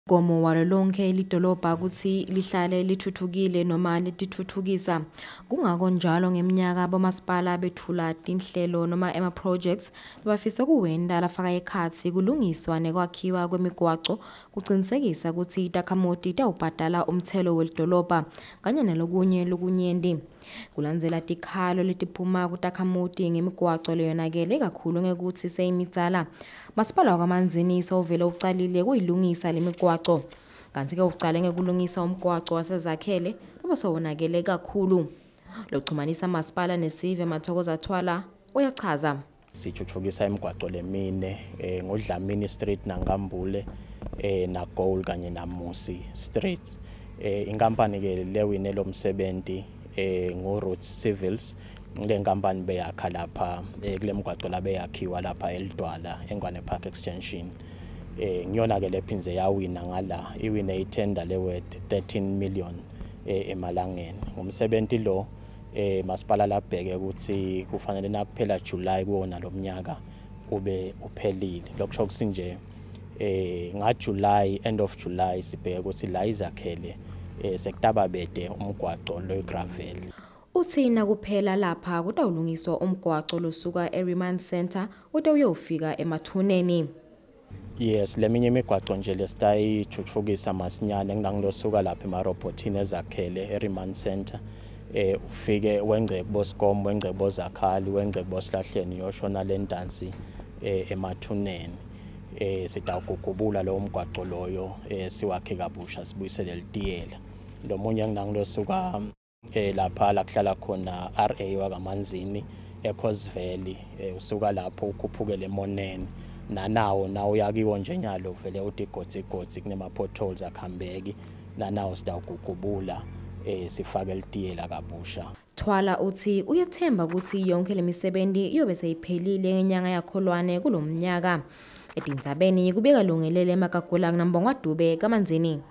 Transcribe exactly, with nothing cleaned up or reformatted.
Gomo walo lonke lidolobha ukuthi lihlale lithuthukile noma lithuthukisa kungako njalo ngeminyaka bomasipala bethula inhlelo noma ema projects bafisa kuwenda lafaka ekhathi kulungiswa nekwakhiwa kwemigwaqo kuqinisekisa ukuthi itakhamuti tawubhadala umthelo welidolobha kanye nalokunye lokunyendi kulandzela tikhalo letiphuma kutakhamuti ngemigwaqo leyonakele kakhulu ngekuthi seyimitsala masipala wakwaManzini sawuvela ucalile kuyilungisa lemigwaqo kanti ke ucale ngekulungisa umgwaqo waseZakhele obosowonakele kakhulu lokuxhumanisa masipala nesive Mathokoza Thwala uyachaza sithuthukisa imigwaqo lemine eh, ngodlamini street naNgambule eh, na Goal kanye na Musi street eh, inkampani ke lewine lomsebenzi eh, ngo Roads Civils le nkampani beyakha lapha eh, kule migwaqo la beyakhiwa lapha eLdwala eNgwane Park Extension eh ngiyona ke lephinze yawina ngala iwine itender le worth thirteen million eh, emalangeni ngomsebenzi lo eh masipala labheke ukuthi kufanele nakuphela July kuwona lomnyaka kube uphelile lokusho ukuthi nje eh nga July end of July sibheke ukuthi la iZakhele eh sekutaba bede umgwaqo lo gravel uthina kuphela lapha kutawulungiswa umgwaqo losuka eRemand Center utawuyofika emathuneni. Yes, leminye imigwaqo nje lesitayithuthukisa masinyane ngilangilosuka lapha emarobotini eZakhele eRemand Center eh ufike wengceke boSkom wengceke boZakhali wengceke boSihlahleni yoshona lendansi eh emathuneni eh sitawugugubula lo mgwaqo loyo eh siwakhe kabusha sibuyisele litiyela lo munye ngilangilosuka eh lapha la kuhlala khona R A wakaManzini eCause Valley eh usuka lapho ukhuphukele eMonene nanawo nawo yakiwo nje nyalo vele uthi igotsi igotsi kunema potholes akhambeki nanawo sidawugugubula eh sifake litiyela kabusha. Thwala uthi uyathemba ukuthi yonke lemisebenzi iyobe seyiphelile ngenyanga yakholwane kulomnyaka edinzabeni kubeka lungelele eMakagolang naMbongwadube kaManzini.